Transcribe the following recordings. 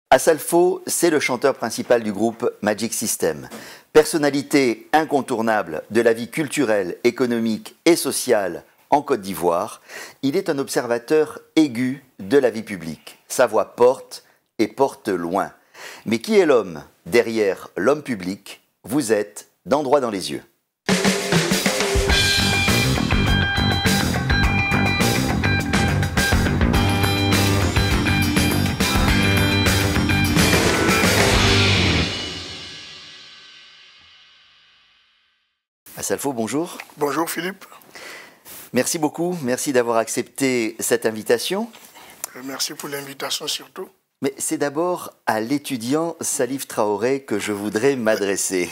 Asalfo, c'est le chanteur principal du groupe Magic System. Personnalité incontournable de la vie culturelle, économique et sociale en Côte d'Ivoire, il est un observateur aigu de la vie publique. Sa voix porte et porte loin. Mais qui est l'homme derrière l'homme public? Vous êtes dans Droit dans les yeux. Asalfo, bonjour. Bonjour Philippe. Merci beaucoup, merci d'avoir accepté cette invitation. Merci pour l'invitation surtout. Mais c'est d'abord à l'étudiant Salif Traoré que je voudrais m'adresser.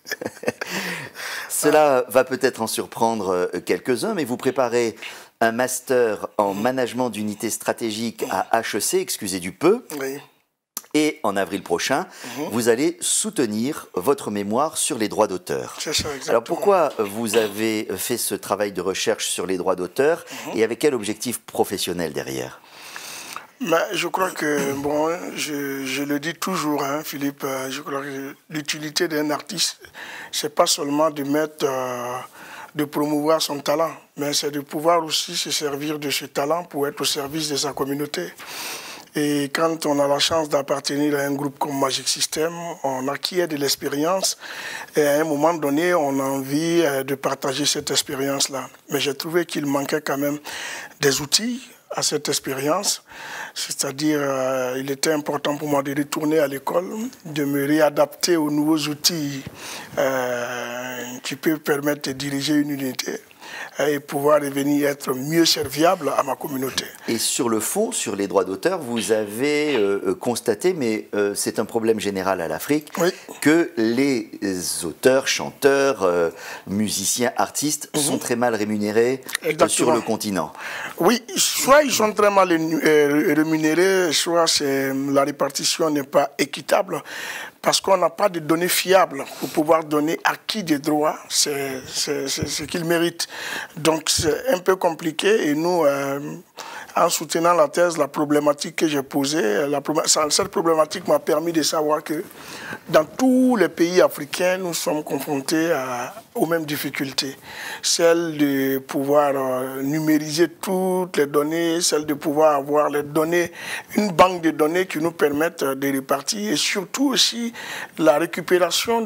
Cela va peut-être en surprendre quelques-uns, mais vous préparez un master en management d'unités stratégiques à HEC, excusez du peu. Oui. Et en avril prochain, vous allez soutenir votre mémoire sur les droits d'auteur. C'est ça, exactement. Alors pourquoi vous avez fait ce travail de recherche sur les droits d'auteur et avec quel objectif professionnel derrière? Je crois que, bon, je le dis toujours, hein, Philippe, je crois que l'utilité d'un artiste, c'est pas seulement de de promouvoir son talent, mais c'est de pouvoir aussi se servir de ce talent pour être au service de sa communauté. Et quand on a la chance d'appartenir à un groupe comme Magic System, on acquiert de l'expérience et à un moment donné, on a envie de partager cette expérience-là. Mais j'ai trouvé qu'il manquait quand même des outils à cette expérience. C'est-à-dire, il était important pour moi de retourner à l'école, de me réadapter aux nouveaux outils qui peuvent permettre de diriger une unité et pouvoir devenir être mieux serviable à ma communauté. Et sur le fond, sur les droits d'auteur, vous avez constaté, mais c'est un problème général à l'Afrique, oui, que les auteurs, chanteurs, musiciens, artistes sont très mal rémunérés sur le continent. Oui, soit ils sont très mal rémunérés, soit la répartition n'est pas équitable. Parce qu'on n'a pas de données fiables pour pouvoir donner à qui des droits, c'est ce qu'ils méritent. Donc c'est un peu compliqué et nous, en soutenant la thèse, la problématique que j'ai posée, cette problématique m'a permis de savoir que dans tous les pays africains, nous sommes confrontés aux mêmes difficultés. Celle de pouvoir numériser toutes les données, celle de pouvoir avoir les données, une banque de données qui nous permettent de répartir et surtout aussi la récupération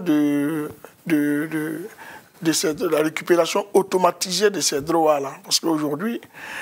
la récupération automatisée de ces droits-là. Parce qu'aujourd'hui,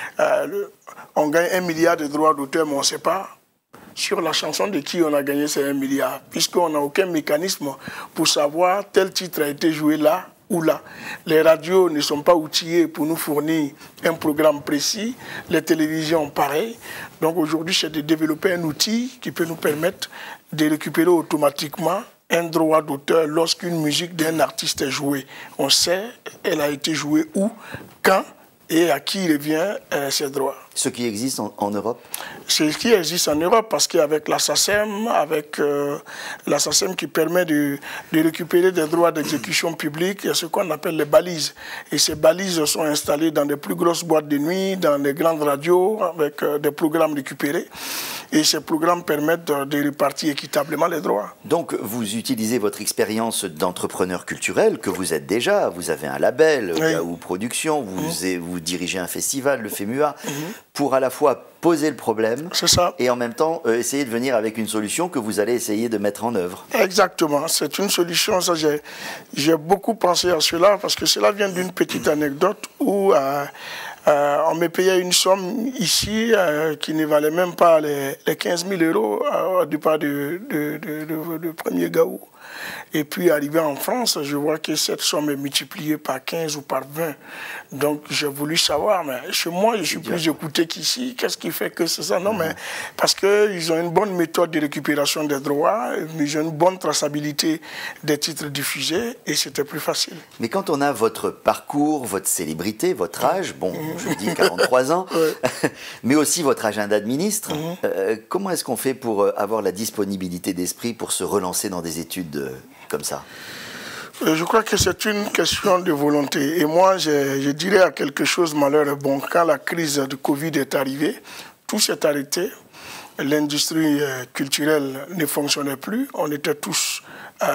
on gagne 1 milliard de droits d'auteur, mais on ne sait pas sur la chanson de qui on a gagné ces 1 milliard, puisqu'on n'a aucun mécanisme pour savoir tel titre a été joué là ou là. Les radios ne sont pas outillées pour nous fournir un programme précis, les télévisions pareil. Donc aujourd'hui, c'est de développer un outil qui peut nous permettre de récupérer automatiquement un droit d'auteur lorsqu'une musique d'un artiste est jouée. On sait, elle a été jouée où, quand et à qui revient ces droits. Ce qui existe en Europe? C'est ce qui existe en Europe parce qu'avec la SACEM, qui permet de récupérer des droits d'exécution publique, il y a ce qu'on appelle les balises. Et ces balises sont installées dans des plus grosses boîtes de nuit, dans les grandes radios, avec des programmes récupérés. Et ces programmes permettent de répartir équitablement les droits. Donc vous utilisez votre expérience d'entrepreneur culturel que vous êtes déjà. Vous avez un label, Gaou Production, vous dirigez un festival, le FEMUA, pour à la fois poser le problème et en même temps essayer de venir avec une solution que vous allez essayer de mettre en œuvre. Exactement, c'est une solution. J'ai beaucoup pensé à cela parce que cela vient d'une petite anecdote où on me payait une somme ici qui ne valait même pas les 15 000 euros au départ de premier Gaou. Et puis, arrivé en France, je vois que cette somme est multipliée par 15 ou par 20. Donc, j'ai voulu savoir, mais chez moi, je suis plus écouté qu'ici. Qu'est-ce qui fait que c'est ça? Non, mais parce qu'ils ont une bonne méthode de récupération des droits, ils ont une bonne traçabilité des titres diffusés, et c'était plus facile. Mais quand on a votre parcours, votre célébrité, votre âge, bon, je dis 43 ans, mais aussi votre agenda de ministre, comment est-ce qu'on fait pour avoir la disponibilité d'esprit pour se relancer dans des études comme ça? Je crois que c'est une question de volonté. Et moi, je dirais à quelque chose malheureux. Bon, quand la crise du Covid est arrivée, tout s'est arrêté. l'industrie culturelle ne fonctionnait plus. On était tous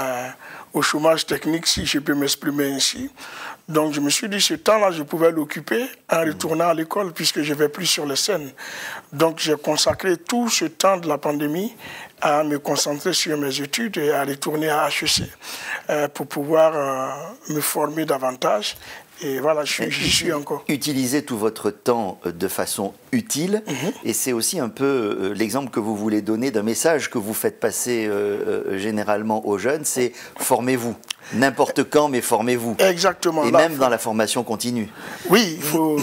au chômage technique, si je peux m'exprimer ainsi. Donc je me suis dit, ce temps-là, je pouvais l'occuper en retournant à l'école, puisque je ne vais plus sur les scènes. Donc j'ai consacré tout ce temps de la pandémie à me concentrer sur mes études et à retourner à HEC pour pouvoir me former davantage. Et voilà, j'y suis encore. Utilisez tout votre temps de façon utile, et c'est aussi un peu l'exemple que vous voulez donner d'un message que vous faites passer généralement aux jeunes, c'est formez-vous. N'importe quand, mais formez-vous. Exactement. Et même dans la formation continue. Oui,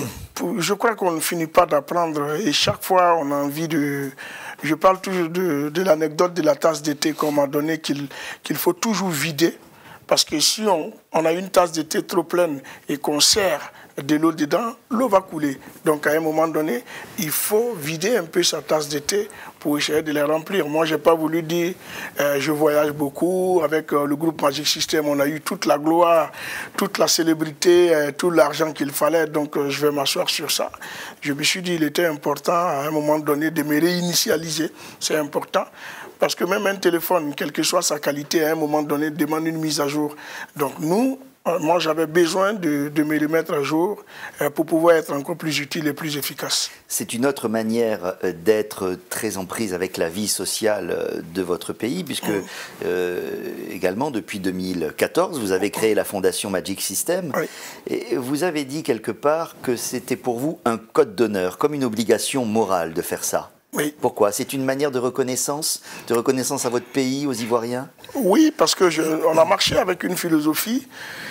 je crois qu'on ne finit pas d'apprendre, et chaque fois on a envie de... Je parle toujours de l'anecdote de la tasse de thé qu'on m'a donnée, qu'il faut toujours vider. Parce que si on a une tasse de thé trop pleine et qu'on sert de l'eau dedans, l'eau va couler. Donc à un moment donné, il faut vider un peu sa tasse de thé pour essayer de la remplir. Moi, je n'ai pas voulu dire je voyage beaucoup. Avec le groupe Magic System, on a eu toute la gloire, toute la célébrité, tout l'argent qu'il fallait. Donc je vais m'asseoir sur ça. Je me suis dit il était important à un moment donné de me réinitialiser. C'est important. Parce que même un téléphone, quelle que soit sa qualité, à un moment donné, demande une mise à jour. Donc moi, j'avais besoin de me remettre à jour pour pouvoir être encore plus utile et plus efficace. C'est une autre manière d'être très en prise avec la vie sociale de votre pays, puisque également, depuis 2014, vous avez créé la Fondation Magic System. Oui. Et vous avez dit quelque part que c'était pour vous un code d'honneur, comme une obligation morale de faire ça. Oui. Pourquoi? C'est une manière de reconnaissance à votre pays, aux Ivoiriens? Oui, parce qu'on a marché avec une philosophie.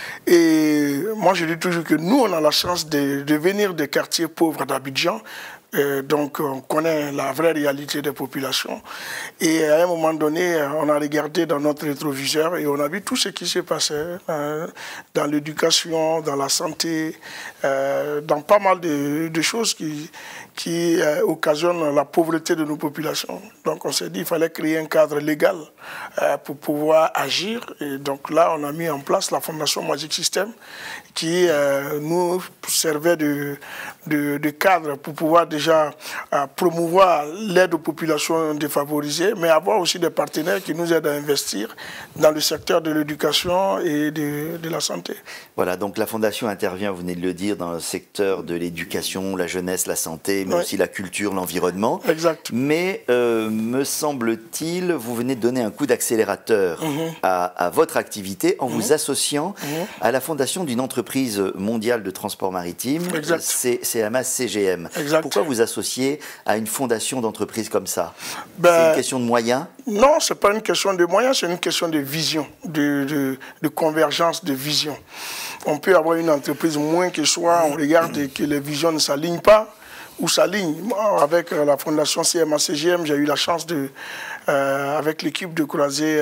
Et moi, je dis toujours que nous, on a la chance de venir des quartiers pauvres d'Abidjan. Donc, on connaît la vraie réalité des populations. Et à un moment donné, on a regardé dans notre rétroviseur et on a vu tout ce qui s'est passé dans l'éducation, dans la santé, dans pas mal de choses qui occasionnent la pauvreté de nos populations. Donc, on s'est dit qu'il fallait créer un cadre légal pour pouvoir agir. Et donc là, on a mis en place la Fondation Magic System qui nous servait de cadre pour pouvoir déjà promouvoir l'aide aux populations défavorisées, mais avoir aussi des partenaires qui nous aident à investir dans le secteur de l'éducation et de la santé. Voilà, donc la Fondation intervient, vous venez de le dire, dans le secteur de l'éducation, la jeunesse, la santé, mais aussi la culture, l'environnement. Exact. Mais me semble-t-il, vous venez de donner un coup d'accélérateur à votre activité en vous associant à la fondation d'une entreprise mondiale de transport maritime, c'est CMA CGM. Exact. Pourquoi vous associer à une fondation d'entreprise comme ça? C'est une question de moyens? Non, ce n'est pas une question de moyens, c'est une question de vision, de convergence de vision. On peut avoir une entreprise moins que soit, on regarde et que les visions ne s'alignent pas, ou s'alignent. Avec la fondation CMA-CGM, j'ai eu la chance avec l'équipe de croiser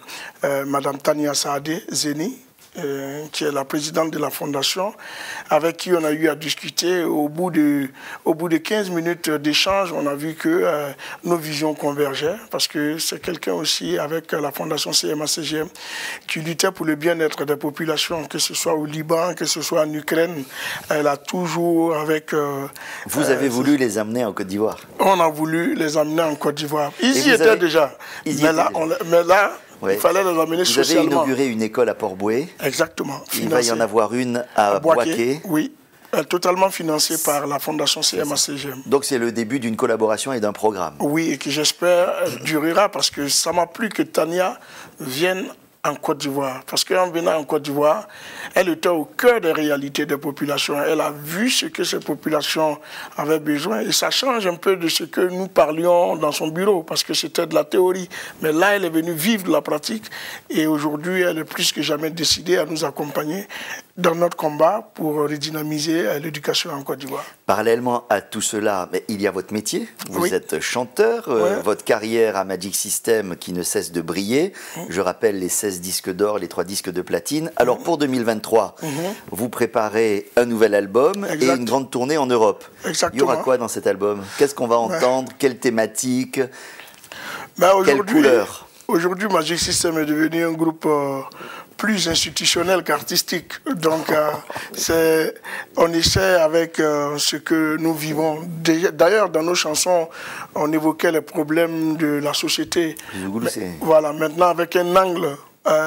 Madame Tania Saadé Zeni, qui est la présidente de la fondation, avec qui on a eu à discuter. Au bout de 15 minutes d'échange, on a vu que nos visions convergeaient, parce que c'est quelqu'un aussi, avec la fondation CMA-CGM, qui luttait pour le bien-être des populations, que ce soit au Liban, que ce soit en Ukraine. Elle a toujours avec... vous avez voulu les amener en Côte d'Ivoire? On a voulu les amener en Côte d'Ivoire. Ils y étaient déjà. Mais là, ouais. Il fallait les amener socialement. Vous avez inauguré une école à Port-Bouët. Exactement. Il va y en avoir une à Boaké. Oui, totalement financée par la fondation CMA-CGM. Donc c'est le début d'une collaboration et d'un programme. Oui, et qui j'espère durera, parce que ça m'a plu que Tania vienne en Côte d'Ivoire. Parce qu'en venant en Côte d'Ivoire, elle était au cœur des réalités des populations. Elle a vu ce que ces populations avaient besoin. Et ça change un peu de ce que nous parlions dans son bureau, parce que c'était de la théorie. Mais là, elle est venue vivre de la pratique. Et aujourd'hui, elle est plus que jamais décidée à nous accompagner dans notre combat pour redynamiser l'éducation en Côte d'Ivoire. Parallèlement à tout cela, il y a votre métier. Vous êtes chanteur. Votre carrière à Magic System qui ne cesse de briller. Je rappelle les 16 disques d'or, les 3 disques de platine. Alors pour 2023, vous préparez un nouvel album et une grande tournée en Europe. Exactement. Il y aura quoi dans cet album? Qu'est-ce qu'on va entendre? Quelle thématique? Quelle couleur? Aujourd'hui, Magic System est devenu un groupe plus institutionnel qu'artistique. Donc, on essaie avec ce que nous vivons. D'ailleurs, dans nos chansons, on évoquait les problèmes de la société. Voilà, maintenant, avec un angle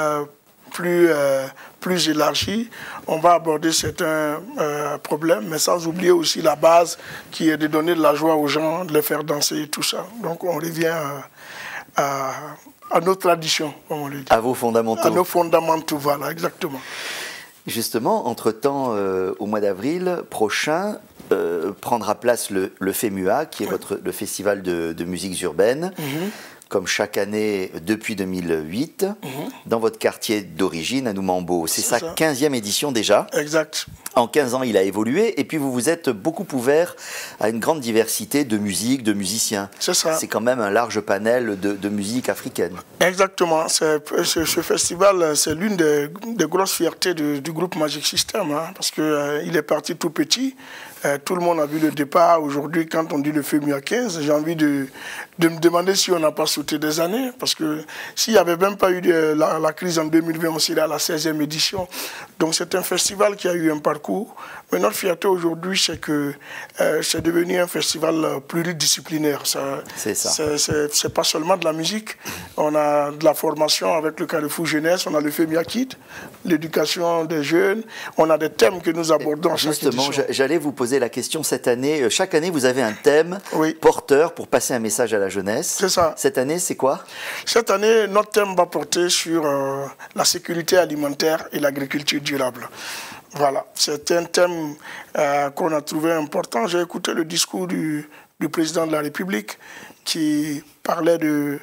plus élargi, on va aborder certains problèmes, mais sans oublier aussi la base qui est de donner de la joie aux gens, de les faire danser et tout ça. Donc, on revient à nos traditions, comme on le dit. À vos fondamentaux. À nos fondamentaux, voilà, exactement. Justement, entre-temps, au mois d'avril prochain, prendra place le FEMUA, qui est le festival de musiques urbaines, comme chaque année depuis 2008, dans votre quartier d'origine, à Noumambo. C'est sa 15e édition déjà. Exact. En 15 ans, il a évolué, et puis vous vous êtes beaucoup ouvert à une grande diversité de musique, de musiciens. C'est ça. C'est quand même un large panel de musique africaine. Exactement. Ce festival, c'est l'une des grosses fiertés du groupe Magic System, hein, parce qu'il est parti tout petit. Tout le monde a vu le départ. Aujourd'hui, quand on dit le FEMUA 15, j'ai envie de me demander si on n'a pas sauté des années. Parce que s'il n'y avait même pas eu la crise en 2020, on serait à la 16e édition. Donc c'est un festival qui a eu un parcours. Mais notre fierté aujourd'hui, c'est que c'est devenu un festival pluridisciplinaire. C'est ça. C'est pas seulement de la musique. On a de la formation avec le Carrefour Jeunesse, on a le FEMUA Kid, l'éducation des jeunes. On a des thèmes que nous abordons à chaque édition. Justement, j'allais vous poser la question cette année. Chaque année, vous avez un thème porteur pour passer un message à la jeunesse. C'est ça. Cette année, c'est quoi? Cette année, notre thème va porter sur la sécurité alimentaire et l'agriculture durable. Voilà, c'est un thème qu'on a trouvé important. J'ai écouté le discours du président de la République qui parlait de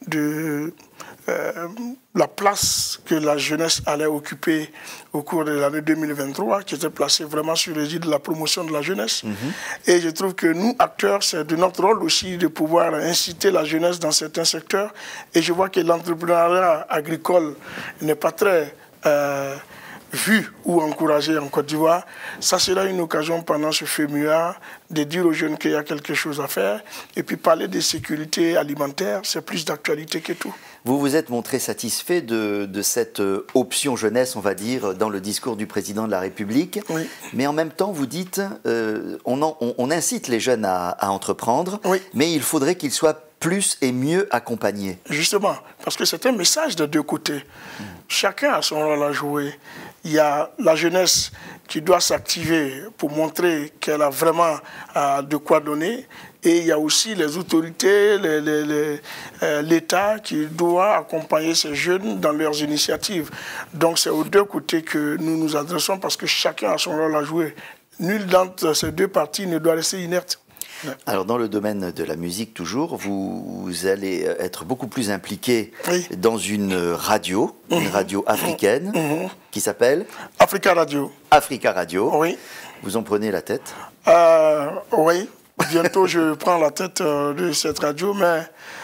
la place que la jeunesse allait occuper au cours de l'année 2023, qui était placée vraiment sur l'égide de la promotion de la jeunesse. Et je trouve que nous, acteurs, c'est de notre rôle aussi de pouvoir inciter la jeunesse dans certains secteurs. Et je vois que l'entrepreneuriat agricole n'est pas très vu ou encouragé en Côte d'Ivoire. Ça sera une occasion pendant ce FEMUA de dire aux jeunes qu'il y a quelque chose à faire. Et puis parler de sécurité alimentaire, c'est plus d'actualité que tout. Vous vous êtes montré satisfait de cette option jeunesse, on va dire, dans le discours du président de la République. Oui. Mais en même temps, vous dites, on incite les jeunes à entreprendre, mais il faudrait qu'ils soient plus et mieux accompagnés. Justement, parce que c'est un message de deux côtés. Chacun a son rôle à jouer. Il y a la jeunesse qui doit s'activer pour montrer qu'elle a vraiment de quoi donner. Et il y a aussi les autorités, l'État qui doit accompagner ces jeunes dans leurs initiatives. Donc c'est aux deux côtés que nous nous adressons parce que chacun a son rôle à jouer. Nul d'entre ces deux parties ne doit rester inerte. Alors dans le domaine de la musique toujours, vous allez être beaucoup plus impliqué dans une radio africaine qui s'appelle Africa Radio. Africa Radio. Oui. Vous en prenez la tête? Oui. Bientôt je prends la tête de cette radio, mais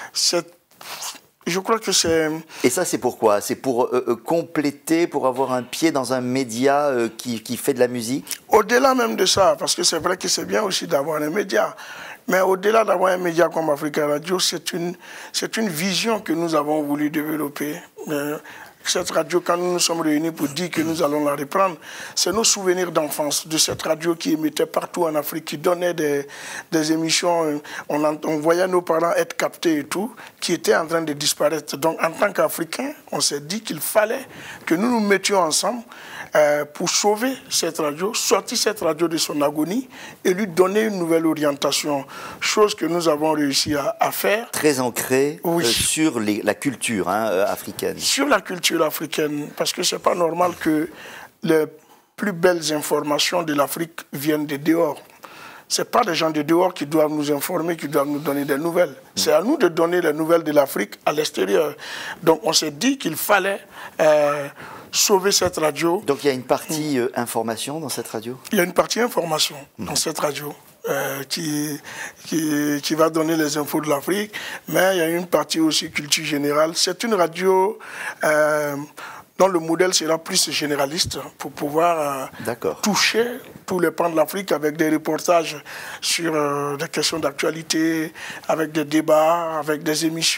je crois que c'est... Et ça, c'est pourquoi? C'est pour compléter, pour avoir un pied dans un média qui fait de la musique? Au-delà même de ça, parce que c'est vrai que c'est bien aussi d'avoir un média. Mais au-delà d'avoir un média comme Africa Radio, c'est une vision que nous avons voulu développer. Cette radio, quand nous nous sommes réunis pour dire que nous allons la reprendre, c'est nos souvenirs d'enfance, de cette radio qui émettait partout en Afrique, qui donnait des émissions, on voyait nos parents être captés et tout, qui étaient en train de disparaître. Donc en tant qu'Africains, on s'est dit qu'il fallait que nous nous mettions ensemble pour sauver cette radio, sortir cette radio de son agonie et lui donner une nouvelle orientation, chose que nous avons réussi à faire. Très ancrée sur la culture africaine. Sur la culture africaine, parce que c'est pas normal que les plus belles informations de l'Afrique viennent de dehors. C'est pas des gens de dehors qui doivent nous informer, qui doivent nous donner des nouvelles. C'est à nous de donner les nouvelles de l'Afrique à l'extérieur. Donc on s'est dit qu'il fallait sauver cette radio. Donc il y a une partie information dans cette radio? Il y a une partie information dans cette radio qui va donner les infos de l'Afrique, mais il y a une partie aussi culture générale. C'est une radio dont le modèle sera plus généraliste pour pouvoir toucher tous les pans de l'Afrique avec des reportages sur des questions d'actualité, avec des débats, avec des émissions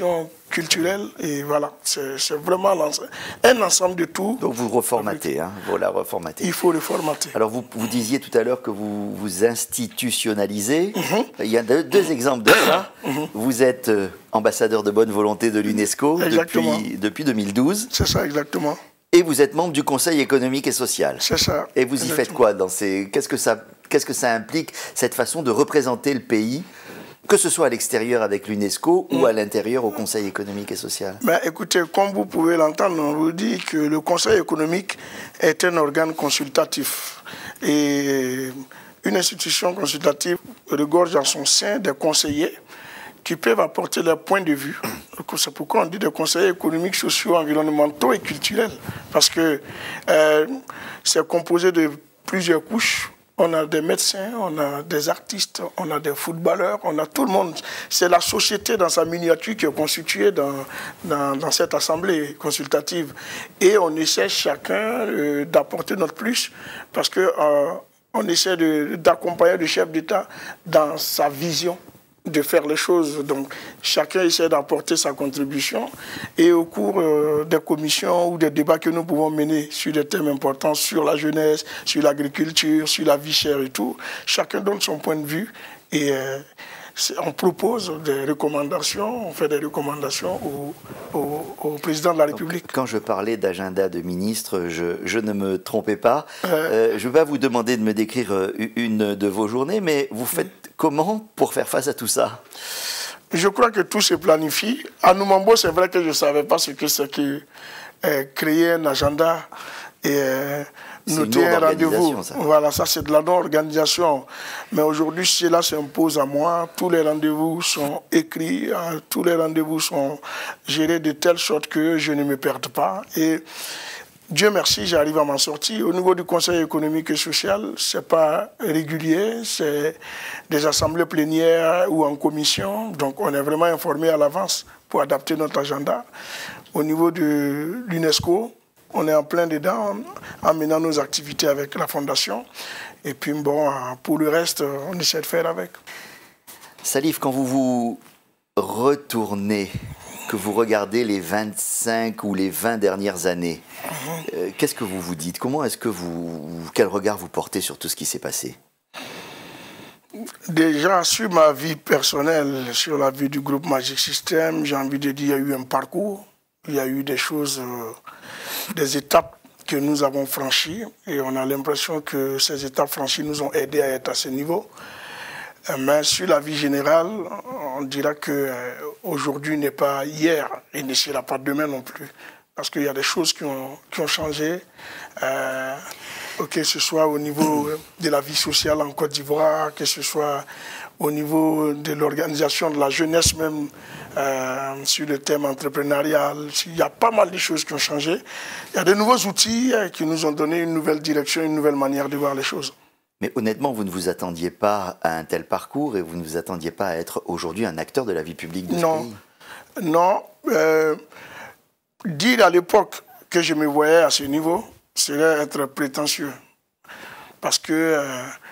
culturelle. Et voilà, c'est vraiment un ensemble de tout. Donc vous reformatez, hein, vous la reformatez. Il faut reformater. Alors vous disiez tout à l'heure que vous vous institutionnalisez. Il y a deux exemples de ça. Vous êtes ambassadeur de bonne volonté de l'UNESCO depuis 2012. C'est ça, exactement. Et vous êtes membre du Conseil économique et social. C'est ça. Et vous y faites quoi dans ces... Qu'est-ce que ça implique, cette façon de représenter le pays, que ce soit à l'extérieur avec l'UNESCO ou à l'intérieur au Conseil économique et social? Écoutez, comme vous pouvez l'entendre, on vous dit que le Conseil économique est un organe consultatif. Et une institution consultative regorge en son sein des conseillers qui peuvent apporter leur point de vue. C'est pourquoi on dit des conseillers économiques, sociaux, environnementaux et culturels. Parce que c'est composé de plusieurs couches. On a des médecins, on a des artistes, on a des footballeurs, on a tout le monde. C'est la société dans sa miniature qui est constituée dans cette assemblée consultative. Et on essaie chacun d'apporter notre plus parce que on essaie d'accompagner le chef d'État dans sa vision de faire les choses. Donc, chacun essaie d'apporter sa contribution. Et au cours des commissions ou des débats que nous pouvons mener sur des thèmes importants, sur la jeunesse, sur l'agriculture, sur la vie chère et tout, chacun donne son point de vue et on propose des recommandations, on fait des recommandations au président de la République. Donc, quand je parlais d'agenda de ministre, je ne me trompais pas. Je ne vais pas vous demander de me décrire une de vos journées, mais vous faites comment pour faire face à tout ça? Je crois que tout se planifie. À Noumambo, c'est vrai que je ne savais pas ce que c'est que créer un agenda et noter un rendez-vous. Voilà, ça c'est de la non-organisation. Mais aujourd'hui, cela s'impose à moi. Tous les rendez-vous sont écrits, tous les rendez-vous sont gérés de telle sorte que je ne me perde pas. Et Dieu merci, j'arrive à m'en sortir. Au niveau du Conseil économique et social, ce n'est pas régulier, c'est des assemblées plénières ou en commission. Donc on est vraiment informé à l'avance pour adapter notre agenda. Au niveau de l'UNESCO, on est en plein dedans en menant nos activités avec la Fondation. Et puis bon, pour le reste, on essaie de faire avec. Salif, quand vous vous retournez, que vous regardez les 25 ou les 20 dernières années, qu'est-ce que vous vous dites? Comment est-ce que quel regard vous portez sur tout ce qui s'est passé? Déjà, sur ma vie personnelle, sur la vie du groupe Magic System, j'ai envie de dire qu'il y a eu un parcours, il y a eu des choses, des étapes que nous avons franchies et on a l'impression que ces étapes franchies nous ont aidés à être à ce niveau. Mais sur la vie générale, on dira qu'aujourd'hui n'est pas hier et ne sera pas demain non plus. Parce qu'il y a des choses qui ont changé, que ce soit au niveau de la vie sociale en Côte d'Ivoire, que ce soit au niveau de l'organisation de la jeunesse même, sur le thème entrepreneurial. Il y a pas mal de choses qui ont changé. Il y a de nouveaux outils qui nous ont donné une nouvelle direction, une nouvelle manière de voir les choses. Mais honnêtement, vous ne vous attendiez pas à un tel parcours et vous ne vous attendiez pas à être aujourd'hui un acteur de la vie publique de ce pays? Non. Dire à l'époque que je me voyais à ce niveau serait être prétentieux. Parce que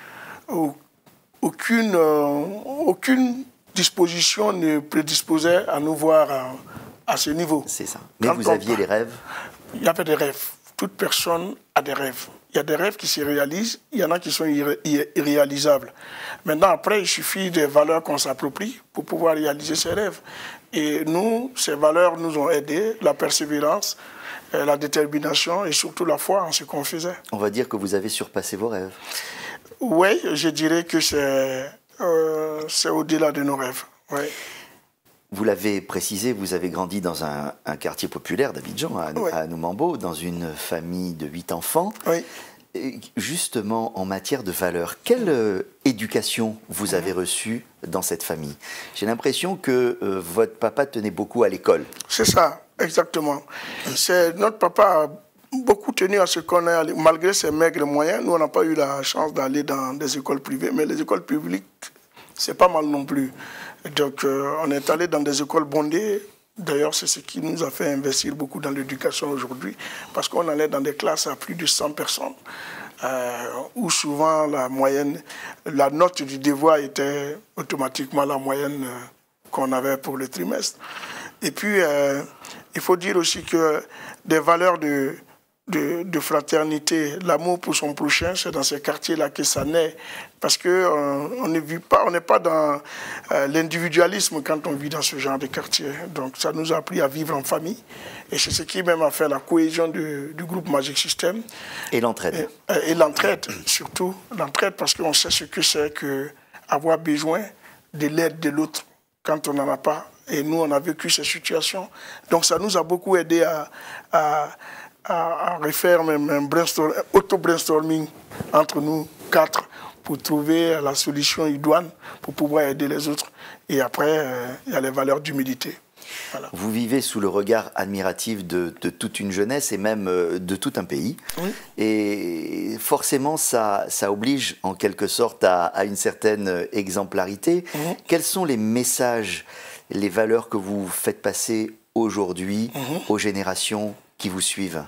aucune disposition ne prédisposait à nous voir à ce niveau. C'est ça. Mais quand vous aviez les rêves? Il y avait des rêves. Toute personne a des rêves. Il y a des rêves qui se réalisent, il y en a qui sont irréalisables. Maintenant, après, il suffit des valeurs qu'on s'approprie pour pouvoir réaliser ces rêves. Et nous, ces valeurs nous ont aidés, la persévérance, la détermination et surtout la foi en ce qu'on faisait. On va dire que vous avez surpassé vos rêves. Oui, je dirais que c'est au-delà de nos rêves. Oui. Vous l'avez précisé, vous avez grandi dans un quartier populaire d'Abidjan, à Noumambo, dans une famille de 8 enfants. Oui. Et justement, en matière de valeurs, quelle éducation vous avez reçue dans cette famille? J'ai l'impression que votre papa tenait beaucoup à l'école. C'est ça, exactement. Notre papa a beaucoup tenu à ce qu'on ait, malgré ses maigres moyens. Nous, on n'a pas eu la chance d'aller dans des écoles privées, mais les écoles publiques, c'est pas mal non plus. Donc, on est allé dans des écoles bondées. D'ailleurs, c'est ce qui nous a fait investir beaucoup dans l'éducation aujourd'hui, parce qu'on allait dans des classes à plus de 100 personnes, où souvent la note du devoir était automatiquement la moyenne qu'on avait pour le trimestre. Et puis, il faut dire aussi que des valeurs de fraternité, l'amour pour son prochain, c'est dans ces quartiers-là que ça naît. Parce qu'on n'est pas dans l'individualisme quand on vit dans ce genre de quartier. Donc ça nous a appris à vivre en famille. Et c'est ce qui même a fait la cohésion du groupe Magic System. Et l'entraide. Et l'entraide, surtout. L'entraide, parce qu'on sait ce que c'est qu'avoir besoin de l'aide de l'autre quand on n'en a pas. Et nous, on a vécu ces situations. Donc ça nous a beaucoup aidé à refaire même un auto-brainstorming entre nous 4 pour trouver la solution idoine pour pouvoir aider les autres. Et après, il y a les valeurs d'humilité. Voilà. Vous vivez sous le regard admiratif de toute une jeunesse et même de tout un pays. Oui. Et forcément, ça oblige en quelque sorte à une certaine exemplarité. Quels sont les messages, les valeurs que vous faites passer aujourd'hui aux générations qui vous suivent?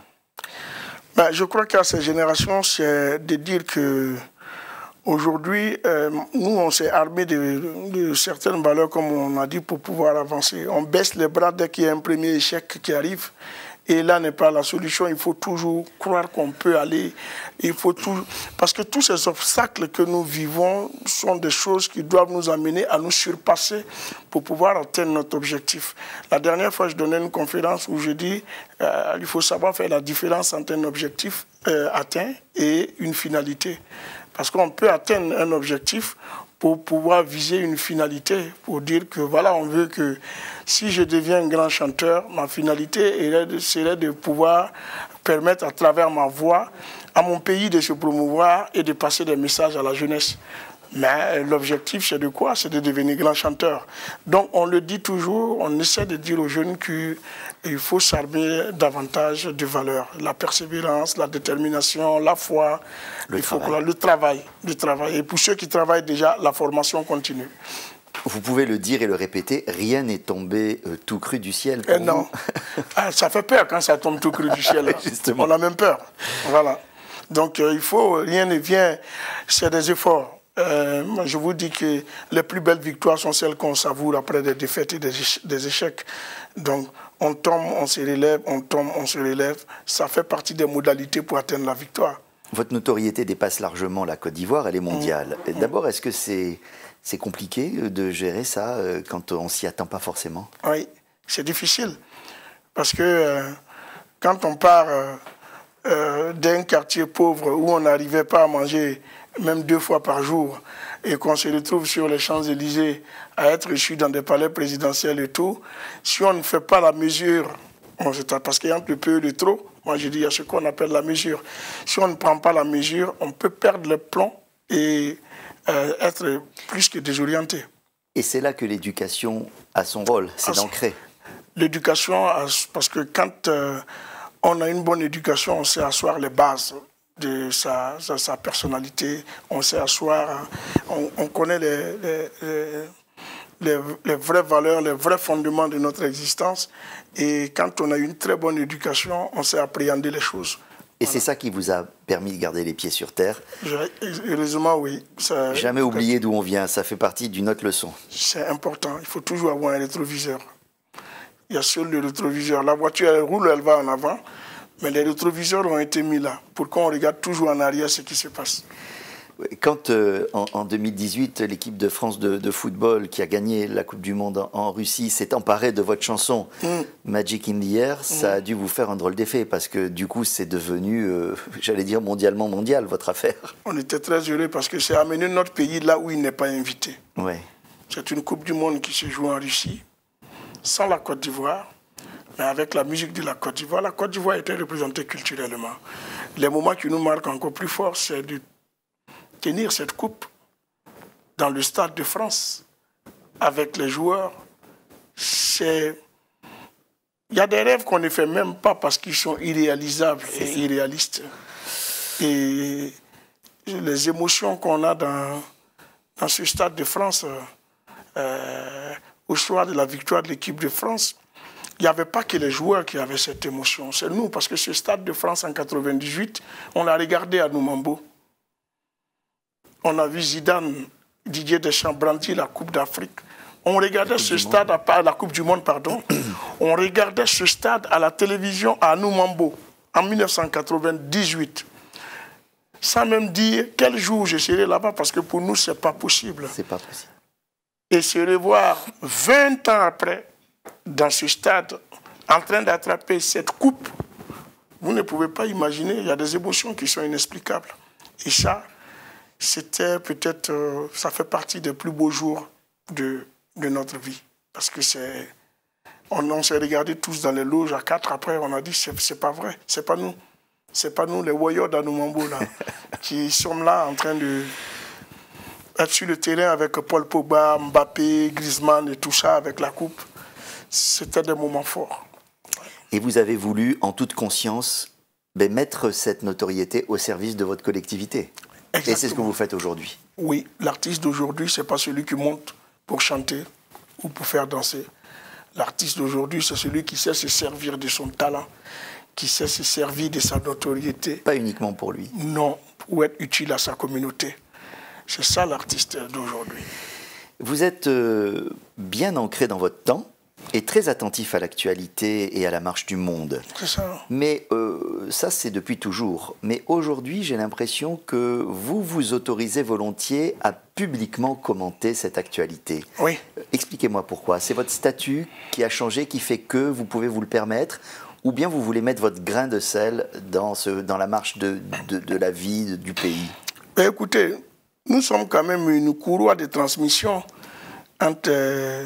Je crois qu'à ces générations, c'est de dire que aujourd'hui, nous, on s'est armés de certaines valeurs, comme on a dit, pour pouvoir avancer. On baisse les bras dès qu'il y a un premier échec qui arrive. Et là n'est pas la solution. Il faut toujours croire qu'on peut aller. Il faut parce que tous ces obstacles que nous vivons sont des choses qui doivent nous amener à nous surpasser pour pouvoir atteindre notre objectif. La dernière fois, je donnais une conférence où je dis il faut savoir faire la différence entre un objectif atteint et une finalité. Parce qu'on peut atteindre un objectif pour pouvoir viser une finalité, pour dire que voilà, on veut que si je deviens un grand chanteur, ma finalité serait de pouvoir permettre à travers ma voix à mon pays de se promouvoir et de passer des messages à la jeunesse. Mais l'objectif, c'est de quoi? C'est de devenir grand chanteur. Donc, on le dit toujours, on essaie de dire aux jeunes qu'il faut s'armer davantage de valeurs. La persévérance, la détermination, la foi, le travail. Et pour ceux qui travaillent déjà, la formation continue. Vous pouvez le dire et le répéter, rien n'est tombé tout cru du ciel pour non. Ça fait peur quand ça tombe tout cru du ciel. Justement. On a même peur. Voilà. Donc, rien ne vient, c'est des efforts. Je vous dis que les plus belles victoires sont celles qu'on savoure après des défaites et des échecs. Donc, on tombe, on se relève, on tombe, on se relève. Ça fait partie des modalités pour atteindre la victoire. Votre notoriété dépasse largement la Côte d'Ivoire, elle est mondiale. D'abord, est-ce que c'est compliqué de gérer ça quand on ne s'y attend pas forcément? Oui, c'est difficile. Parce que quand on part d'un quartier pauvre où on n'arrivait pas à manger même 2 fois par jour, et qu'on se retrouve sur les Champs-Élysées à être reçu dans des palais présidentiels et tout, si on ne fait pas la mesure, parce qu'il y a un peu de trop, moi je dis il y a ce qu'on appelle la mesure. Si on ne prend pas la mesure, on peut perdre le plan et être plus que désorienté. Et c'est là que l'éducation a son rôle, c'est d'ancrer. L'éducation, parce que quand on a une bonne éducation, on sait asseoir les bases de sa personnalité, on sait asseoir, on connaît les vraies valeurs, les vrais fondements de notre existence. Et quand on a une très bonne éducation, on sait appréhender les choses. Et c'est ça qui vous a permis de garder les pieds sur terre? Heureusement, oui. Jamais oublier d'où on vient, ça fait partie d'une autre leçon. C'est important, il faut toujours avoir un rétroviseur. Il y a seul le rétroviseur. La voiture, elle roule, elle va en avant. Mais les rétroviseurs ont été mis là pour qu'on regarde toujours en arrière ce qui se passe. Quand en 2018, l'équipe de France de football qui a gagné la Coupe du Monde en Russie s'est emparée de votre chanson Magic in the Air, ça a dû vous faire un drôle d'effet parce que du coup c'est devenu, j'allais dire mondialement mondial, votre affaire. On était très heureux parce que c'est amené notre pays là où il n'est pas invité. Ouais. C'est une Coupe du Monde qui se joue en Russie, sans la Côte d'Ivoire. Mais avec la musique de la Côte d'Ivoire était représentée culturellement. Les moments qui nous marquent encore plus fort, c'est de tenir cette coupe dans le Stade de France avec les joueurs. Il y a des rêves qu'on ne fait même pas parce qu'ils sont irréalisables et irréalistes. Et les émotions qu'on a dans ce Stade de France, au soir de la victoire de l'équipe de France, il n'y avait pas que les joueurs qui avaient cette émotion. C'est nous, parce que ce Stade de France en 98, on l'a regardé à Noumambo. On a vu Zidane, Didier Deschamps brandir la Coupe d'Afrique On regardait ce stade à la Coupe du Monde, pardon. On regardait ce stade à la télévision à Noumambo en 1998. Sans même dire quel jour je serai là-bas, parce que pour nous, ce n'est pas possible. C'est pas possible. Et se revoir 20 ans après, dans ce stade, en train d'attraper cette coupe, vous ne pouvez pas imaginer, il y a des émotions qui sont inexplicables. Et ça, c'était peut-être, ça fait partie des plus beaux jours de notre vie. Parce que on s'est regardé tous dans les loges à 4, après on a dit, c'est pas vrai, c'est pas nous. C'est pas nous, les warriors d'Anoumambo, là, qui sommes là en train de être sur le terrain avec Paul Pogba, Mbappé, Griezmann et tout ça, avec la coupe. C'était des moments forts. Et vous avez voulu, en toute conscience, mettre cette notoriété au service de votre collectivité. Exactement. Et c'est ce que vous faites aujourd'hui. Oui, l'artiste d'aujourd'hui, ce n'est pas celui qui monte pour chanter ou pour faire danser. L'artiste d'aujourd'hui, c'est celui qui sait se servir de son talent, qui sait se servir de sa notoriété. Pas uniquement pour lui. Non, pour être utile à sa communauté. C'est ça l'artiste d'aujourd'hui. Vous êtes bien ancré dans votre temps et très attentif à l'actualité et à la marche du monde. C'est ça. Mais ça, c'est depuis toujours. Mais aujourd'hui, j'ai l'impression que vous vous autorisez volontiers à publiquement commenter cette actualité. Oui. Expliquez-moi pourquoi. C'est votre statut qui a changé, qui fait que vous pouvez vous le permettre, ou bien vous voulez mettre votre grain de sel dans la marche de la vie du pays? Écoutez, nous sommes quand même une courroie de transmission entre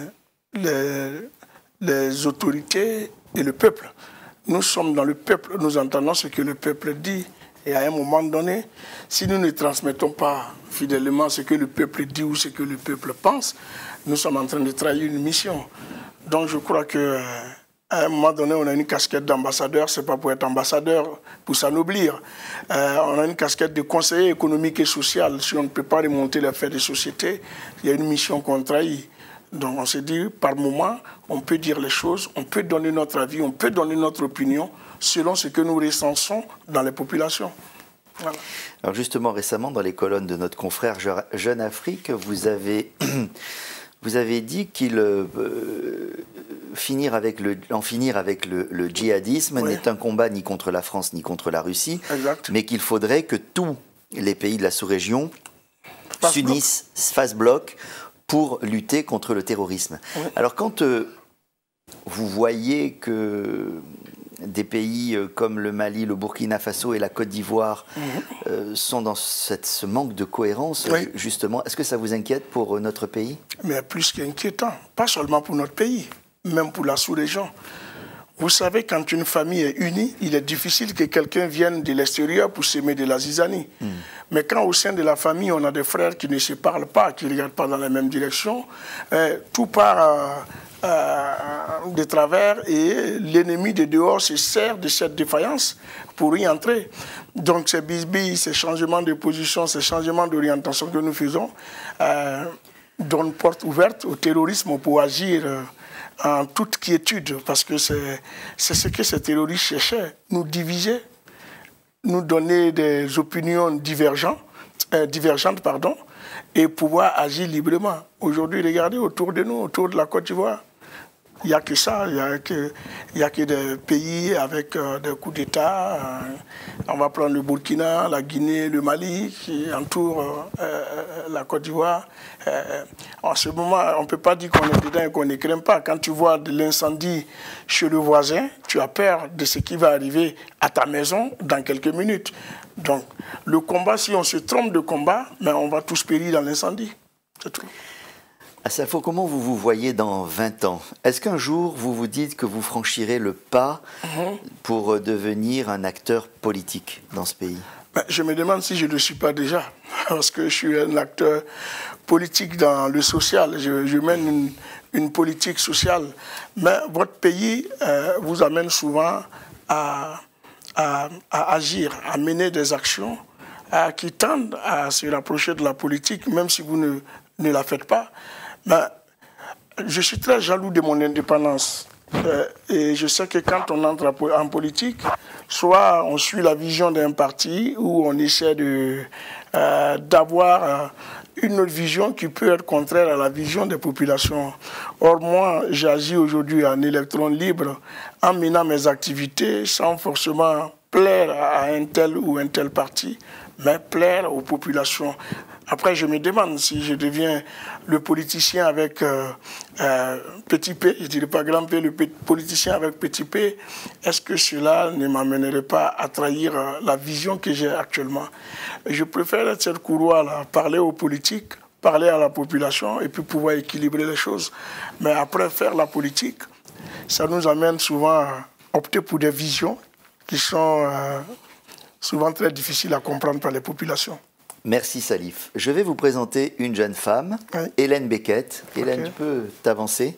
les autorités et le peuple. Nous sommes dans le peuple, nous entendons ce que le peuple dit. Et à un moment donné, si nous ne transmettons pas fidèlement ce que le peuple dit ou ce que le peuple pense, nous sommes en train de trahir une mission. Donc je crois que à un moment donné, on a une casquette d'ambassadeur, ce n'est pas pour être ambassadeur, pour s'anoblir. On a une casquette de conseiller économique et social. Si on ne peut pas remonter les faits de société, il y a une mission qu'on trahit. Donc on s'est dit, par moment, on peut dire les choses, on peut donner notre avis, on peut donner notre opinion selon ce que nous recensons dans les populations. Voilà. Alors justement, récemment, dans les colonnes de notre confrère Jeune Afrique, vous avez dit qu'il en finir avec le djihadisme oui. n'est un combat ni contre la France ni contre la Russie, exact. Mais qu'il faudrait que tous les pays de la sous-région s'unissent, fassent bloc pour lutter contre le terrorisme. Oui. Alors quand vous voyez que des pays comme le Mali, le Burkina Faso et la Côte d'Ivoire sont dans ce manque de cohérence, oui. Justement, est-ce que ça vous inquiète pour notre pays? Mais plus qu'inquiétant, pas seulement pour notre pays, même pour la sous-région. Vous savez, quand une famille est unie, il est difficile que quelqu'un vienne de l'extérieur pour s'aimer de la zizanie. Mais quand au sein de la famille, on a des frères qui ne se parlent pas, qui ne regardent pas dans la même direction, tout part de travers et l'ennemi de dehors se sert de cette défaillance pour y entrer. Donc ces bisbilles, ces changements de position, ces changements d'orientation que nous faisons donnent porte ouverte au terrorisme pour agir en toute quiétude, parce que c'est ce que ces terroristes cherchaient, nous diviser, nous donner des opinions divergentes, et pouvoir agir librement. Aujourd'hui, regardez autour de nous, autour de la Côte d'Ivoire, il n'y a que ça, il n'y a que des pays avec des coups d'État. On va prendre le Burkina, la Guinée, le Mali qui entourent la Côte d'Ivoire. En ce moment, on ne peut pas dire qu'on est dedans et qu'on ne craint pas. Quand tu vois de l'incendie chez le voisin, tu as peur de ce qui va arriver à ta maison dans quelques minutes. Donc, le combat, si on se trompe de combat, mais on va tous périr dans l'incendie. C'est tout. Assalfo, comment vous vous voyez dans 20 ans? Est-ce qu'un jour, vous vous dites que vous franchirez le pas pour devenir un acteur politique dans ce pays? Je me demande si je ne le suis pas déjà, parce que je suis un acteur politique dans le social. Je mène une politique sociale. Mais votre pays vous amène souvent à agir, à mener des actions qui tendent à se rapprocher de la politique, même si vous ne la faites pas. Mais je suis très jaloux de mon indépendance. Et je sais que quand on entre en politique, soit on suit la vision d'un parti ou on essaie d'avoir une autre vision qui peut être contraire à la vision des populations. Or, moi, j'agis aujourd'hui en électron libre, en menant mes activités sans forcément plaire à un tel ou un tel parti, mais plaire aux populations. Après, je me demande si je deviens le politicien avec petit p, je ne dirais pas grand p, le politicien avec petit p, est-ce que cela ne m'amènerait pas à trahir la vision que j'ai actuellement? Je préfère être cette courroie-là, parler aux politiques, parler à la population et puis pouvoir équilibrer les choses. Mais après, faire la politique, ça nous amène souvent à opter pour des visions qui sont souvent très difficiles à comprendre par les populations. Merci Salif. Je vais vous présenter une jeune femme, Oui. Hélène Beckett. Hélène, tu peux t'avancer.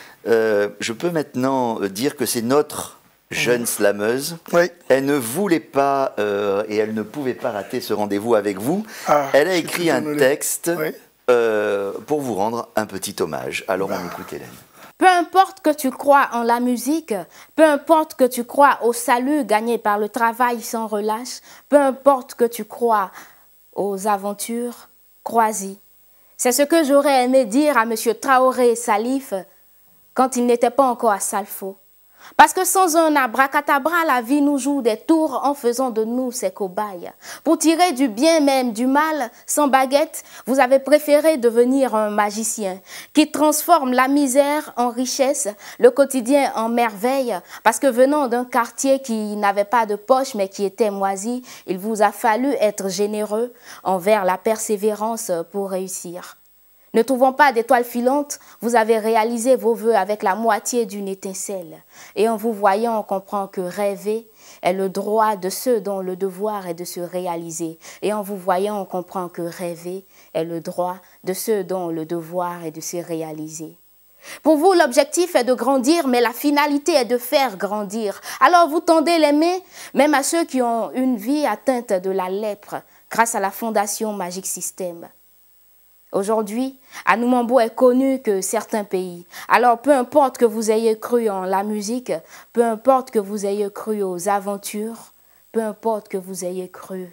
Je peux maintenant dire que c'est notre jeune slameuse. Oui. Elle ne voulait pas et elle ne pouvait pas rater ce rendez-vous avec vous. Ah, Elle a écrit un texte Oui. pour vous rendre un petit hommage. Alors on écoute Hélène. Peu importe que tu crois en la musique, peu importe que tu crois au salut gagné par le travail sans relâche, peu importe que tu crois aux aventures, crois-y. C'est ce que j'aurais aimé dire à M. Traoré Salif quand il n'était pas encore à Salfo. Parce que sans un abracadabra, la vie nous joue des tours en faisant de nous ses cobayes. Pour tirer du bien même du mal, sans baguette, vous avez préféré devenir un magicien qui transforme la misère en richesse, le quotidien en merveille. Parce que venant d'un quartier qui n'avait pas de poche mais qui était moisi, il vous a fallu être généreux envers la persévérance pour réussir. Ne trouvant pas d'étoiles filantes, vous avez réalisé vos vœux avec la moitié d'une étincelle. Et en vous voyant, on comprend que rêver est le droit de ceux dont le devoir est de se réaliser. Et en vous voyant, on comprend que rêver est le droit de ceux dont le devoir est de se réaliser. Pour vous, l'objectif est de grandir, mais la finalité est de faire grandir. Alors vous tendez les mains, même à ceux qui ont une vie atteinte de la lèpre, grâce à la Fondation Magic System. Aujourd'hui, Anoumambo est connu que certains pays. Alors, peu importe que vous ayez cru en la musique, peu importe que vous ayez cru aux aventures, peu importe que vous ayez cru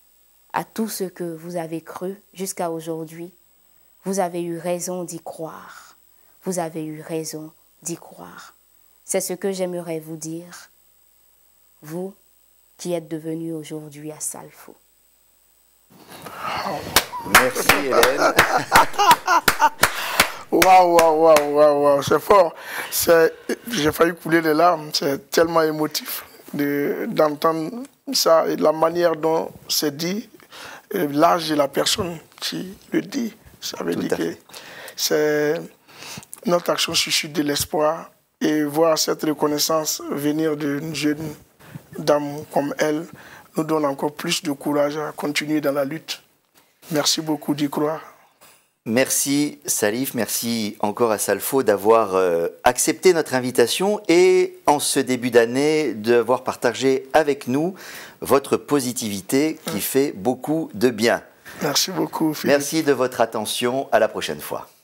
à tout ce que vous avez cru jusqu'à aujourd'hui, vous avez eu raison d'y croire. Vous avez eu raison d'y croire. C'est ce que j'aimerais vous dire, vous qui êtes devenus aujourd'hui à Salfo. Merci Hélène. Waouh, c'est fort. J'ai failli couler les larmes, c'est tellement émotif d'entendre ça et la manière dont c'est dit, l'âge de la personne qui le dit. Ça veut dire que notre action suscite de l'espoir et voir cette reconnaissance venir d'une jeune dame comme elle nous donne encore plus de courage à continuer dans la lutte. Merci beaucoup d'y croire. Merci Salif, merci encore à Salfo d'avoir accepté notre invitation et en ce début d'année d'avoir partagé avec nous votre positivité qui fait beaucoup de bien. Merci beaucoup Philippe. Merci de votre attention, à la prochaine fois.